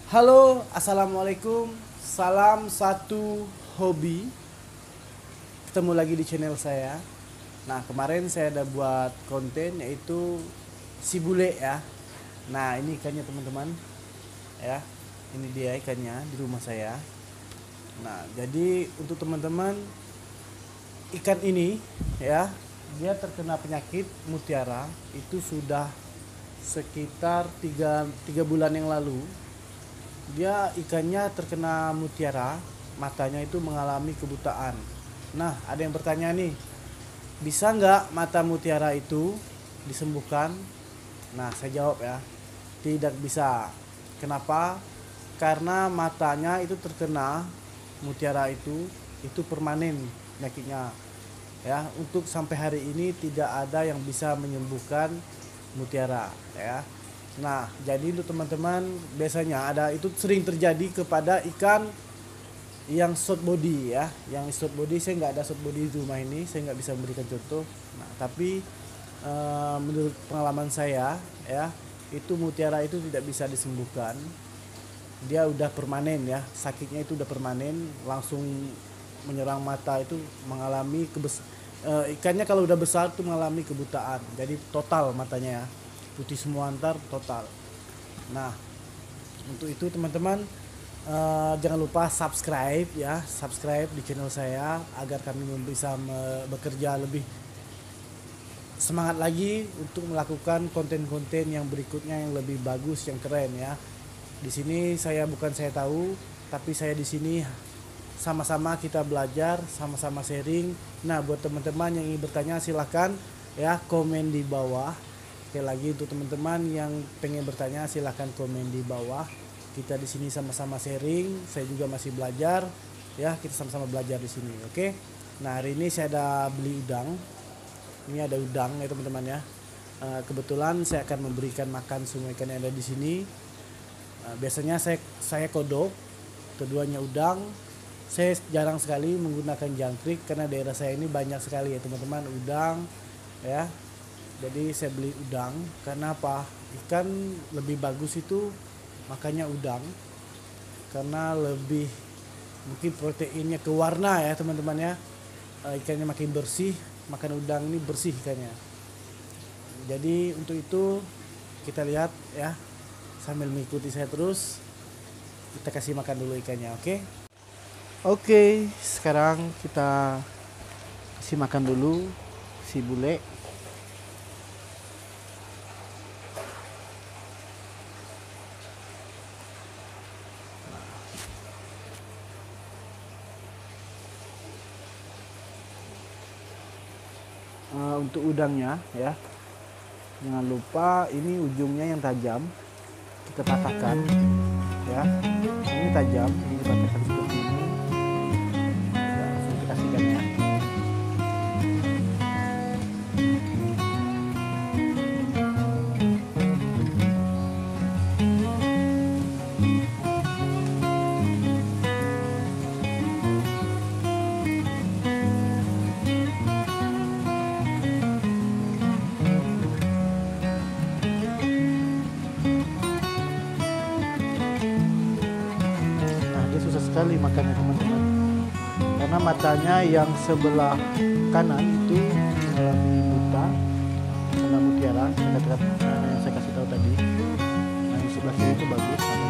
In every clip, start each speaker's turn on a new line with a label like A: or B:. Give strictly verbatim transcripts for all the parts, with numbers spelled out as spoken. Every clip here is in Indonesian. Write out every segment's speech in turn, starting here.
A: Halo, assalamualaikum. Salam satu hobi. Ketemu lagi di channel saya. Nah, kemarin saya ada buat konten yaitu si bule ya. Nah, ini ikannya teman-teman. Ya, ini dia ikannya di rumah saya. Nah, jadi untuk teman-teman, ikan ini ya, dia terkena penyakit mutiara itu sudah sekitar tiga tiga bulan yang lalu. Dia ikannya terkena mutiara, matanya itu mengalami kebutaan. Nah, ada yang bertanya nih, bisa nggak mata mutiara itu disembuhkan? Nah, saya jawab ya, tidak bisa. Kenapa? Karena matanya itu terkena mutiara itu, itu permanen penyakitnya. Ya, untuk sampai hari ini tidak ada yang bisa menyembuhkan mutiara ya. Nah, jadi itu teman-teman, biasanya ada itu sering terjadi kepada ikan yang short body ya. Yang short body saya nggak ada short body di rumah ini, saya nggak bisa memberikan contoh. Nah, tapi e, menurut pengalaman saya ya, itu mutiara itu tidak bisa disembuhkan. Dia udah permanen ya, sakitnya itu udah permanen, langsung menyerang mata itu mengalami kebes e, ikannya kalau udah besar tuh mengalami kebutaan. Jadi total matanya ya, putih semua antar total. Nah, untuk itu teman-teman, uh, jangan lupa subscribe ya, subscribe di channel saya agar kami bisa bekerja lebih semangat lagi untuk melakukan konten-konten yang berikutnya yang lebih bagus, yang keren ya. Di sini saya bukan saya tahu, tapi saya di sini sama-sama kita belajar, sama-sama sharing. Nah, buat teman-teman yang ingin bertanya silahkan ya komen di bawah. Sekali lagi untuk teman-teman yang pengen bertanya silahkan komen di bawah. Kita di sini sama-sama sharing. Saya juga masih belajar ya, kita sama-sama belajar di sini. Oke. Nah, hari ini saya ada beli udang. Ini ada udang ya teman-teman ya. Kebetulan saya akan memberikan makan semua ikan yang ada di sini. Biasanya saya saya kodok, keduanya udang. Saya jarang sekali menggunakan jangkrik karena daerah saya ini banyak sekali ya teman-teman udang ya. Jadi saya beli udang karena apa? Ikan lebih bagus itu makanya udang, karena lebih mungkin proteinnya ke warna ya teman-teman ya. E, ikannya makin bersih, makan udang ini bersih ikannya. Jadi untuk itu kita lihat ya, sambil mengikuti saya terus, kita kasih makan dulu ikannya. Oke. Oke, sekarang kita kasih makan dulu si bule. Uh, untuk udangnya ya, jangan lupa ini ujungnya yang tajam, kita patahkan ya. Ini tajam, ini dipatahkan seperti ini ya, langsung kita kasihkan ya. Susah sekali makannya teman-teman, karena matanya yang sebelah kanan itu mengalami buta kena mutiara, yang saya kasih tahu tadi. Nah, di sebelah kiri itu bagus matanya.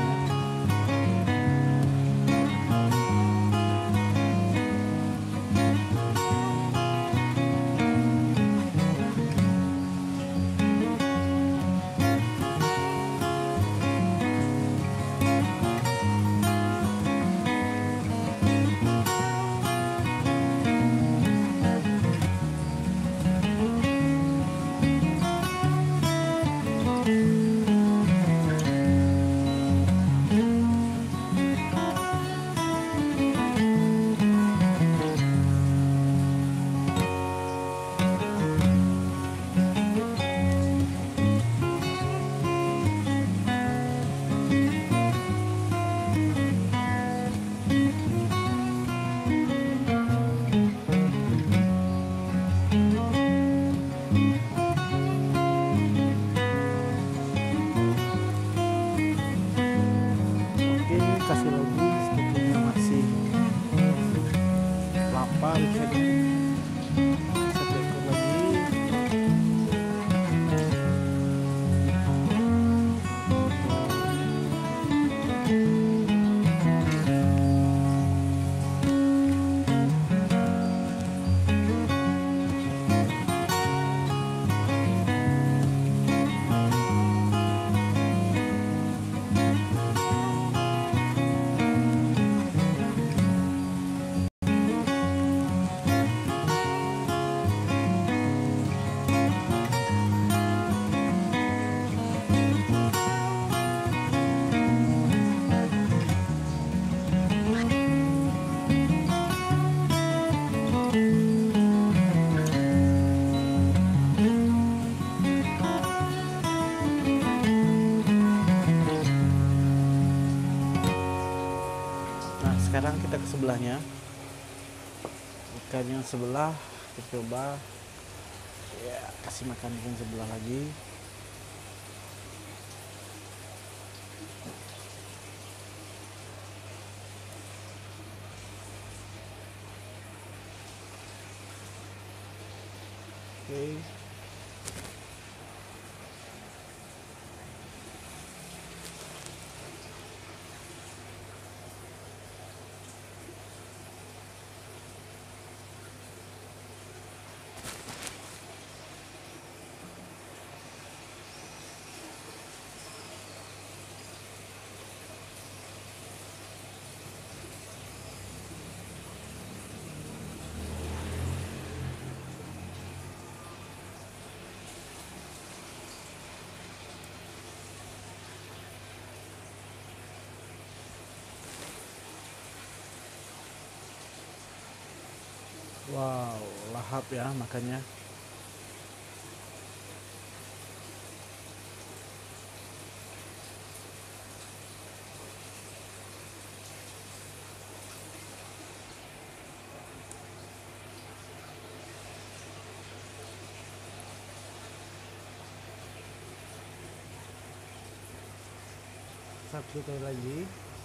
A: sebelahnya. Ikan yang sebelah kita coba ya, kasih makan ikan sebelah lagi. Oke. Wow, lahap ya makannya. Satu kali lagi.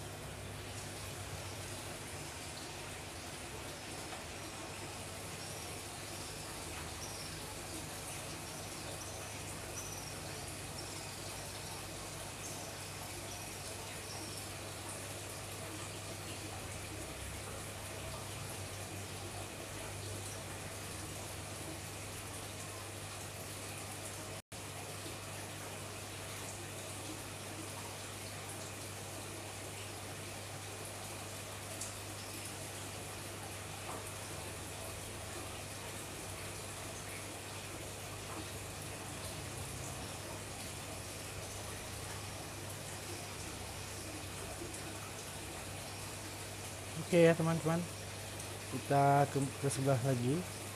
A: Oke ya teman-teman, kita ke, ke sebelah lagi.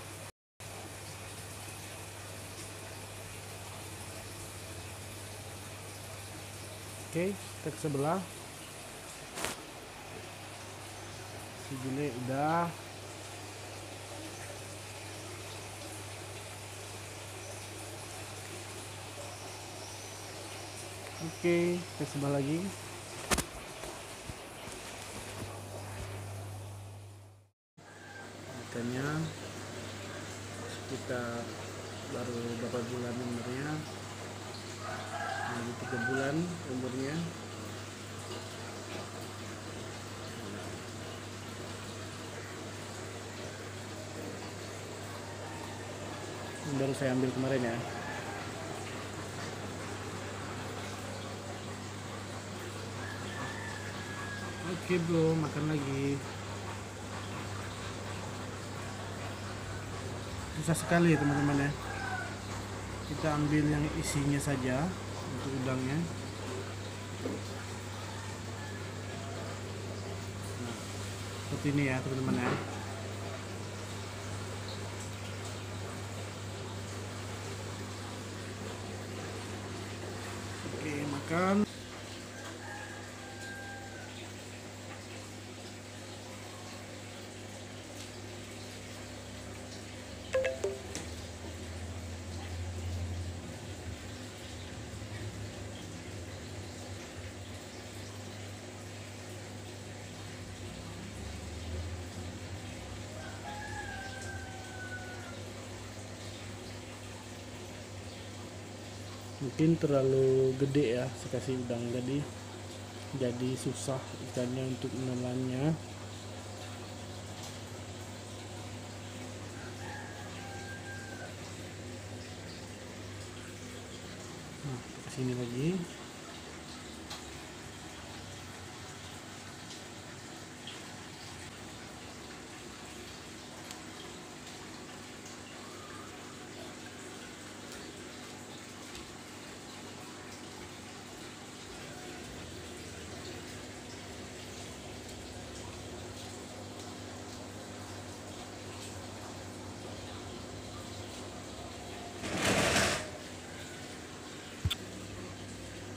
A: Oke, kita ke sebelah. Si Jule udah. Oke, ke sebelah lagi. Ikannya kita baru berapa bulan umurnya, lagi tiga bulan umurnya. Ini baru saya ambil kemarin ya. Oke bro, makan lagi. Susah sekali ya teman-teman ya. Kita ambil yang isinya saja untuk udangnya. Nah, seperti ini ya teman-teman ya. Oke, makan. Mungkin terlalu gede ya, saya kasih udang tadi, jadi susah ikannya untuk menelannya. Nah, ke sini lagi.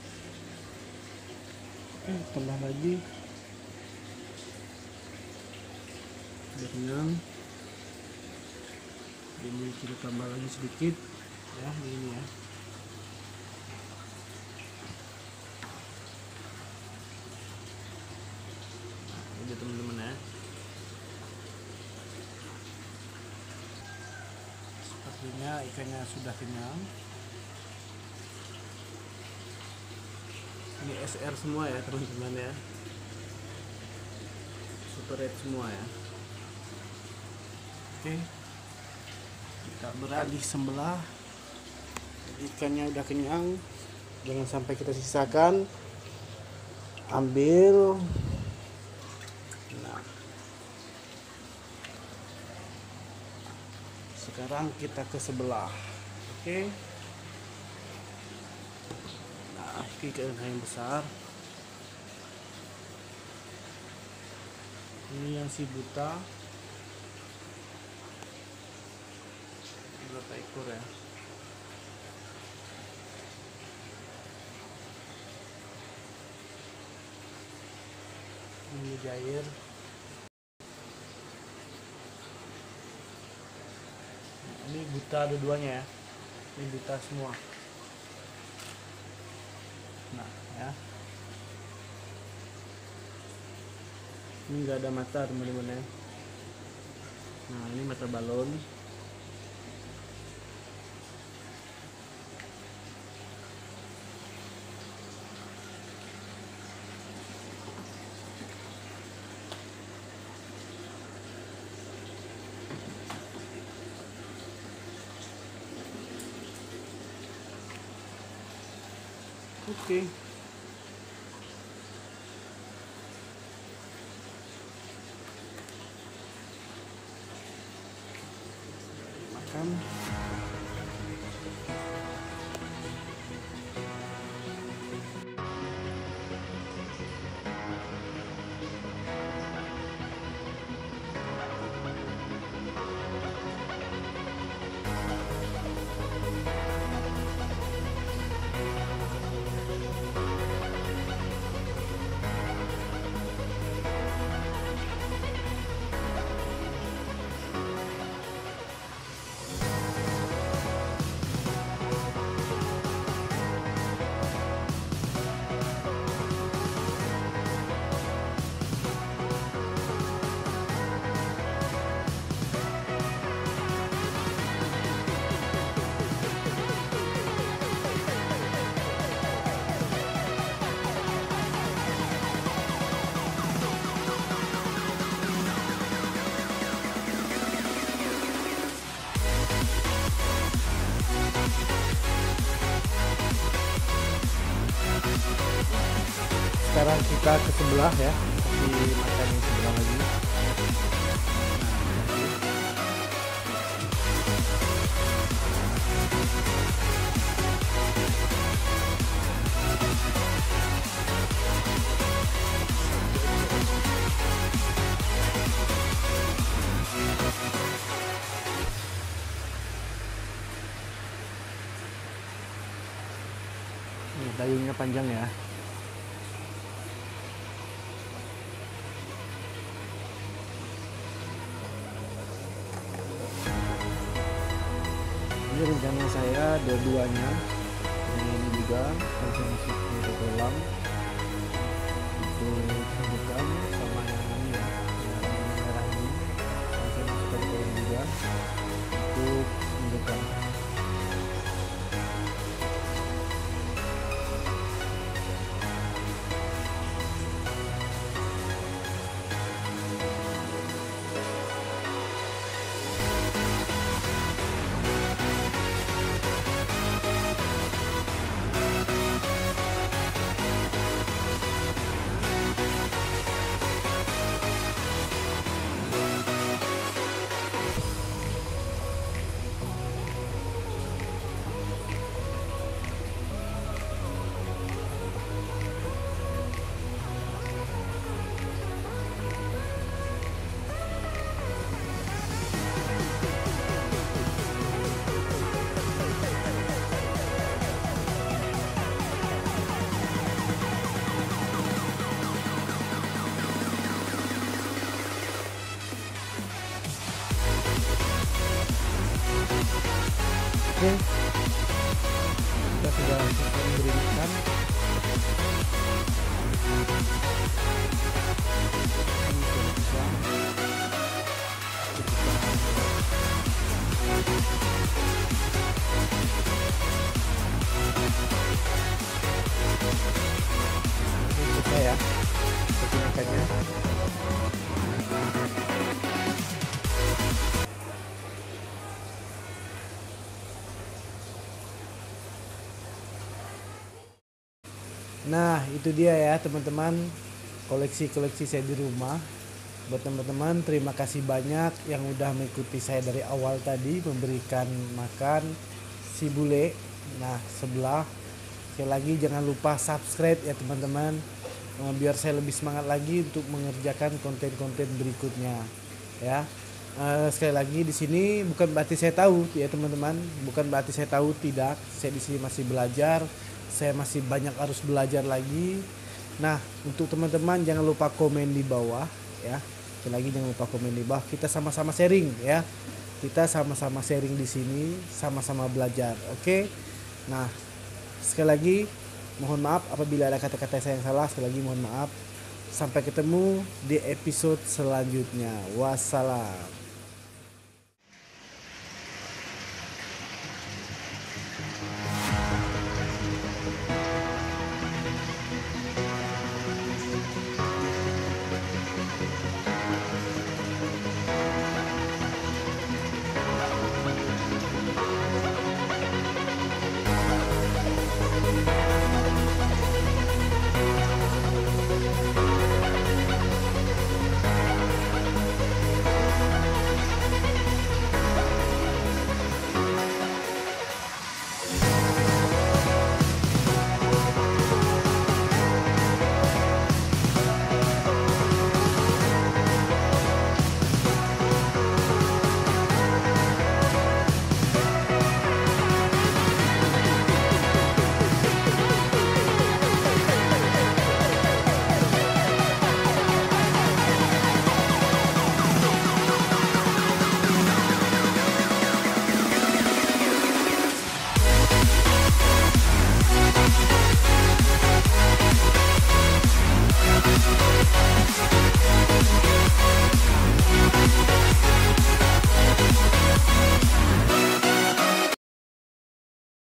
A: Oke, tambah lagi. sudah kenyang. Ini kita tambah lagi sedikit ya, ini ya. Nah, ini teman-teman ya. Sepertinya ikannya sudah kenyang. Ini S R semua ya teman-teman ya, super red semua ya. Oke, kita beralih sebelah. Ikannya udah kenyang, jangan sampai kita sisakan. Ambil. Nah, sekarang kita ke sebelah. Oke. Nah, ini ikan yang besar. Ini yang si buta. Berapa ekor ya? Ini jair. Nah, ini buta dua-duanya ya. Ini buta semua. Nah ya, ini enggak ada mata teman-teman ya. Nah, ini mata balon. Oke. Makan. Sekarang kita ke sebelah ya, kasih makan yang sebelah lagi. Nih, dayungnya panjang ya. Ini rencana saya dua-duanya, ini juga langsung masuk ke kolam itu bukan sama yang ini ya, yang merah ini langsung masuk ke kolam juga untuk mendekat. Oke, kita sudah selesai memberikan. Ini ya, ketinggiannya. Nah, itu dia ya teman-teman, koleksi-koleksi saya di rumah. Buat teman-teman, terima kasih banyak yang udah mengikuti saya dari awal tadi memberikan makan si bule. Nah, sebelah sekali lagi jangan lupa subscribe ya teman-teman, biar saya lebih semangat lagi untuk mengerjakan konten-konten berikutnya ya. Uh, sekali lagi di sini bukan berarti saya tahu ya teman-teman, bukan berarti saya tahu, tidak. Saya di sini masih belajar, saya masih banyak harus belajar lagi. Nah, untuk teman-teman jangan lupa komen di bawah ya. Sekali lagi jangan lupa komen di bawah, kita sama-sama sharing ya. Kita sama-sama sharing di sini, sama-sama belajar. Oke. Nah, sekali lagi mohon maaf apabila ada kata-kata saya yang salah, sekali lagi mohon maaf. Sampai ketemu di episode selanjutnya. Wassalam.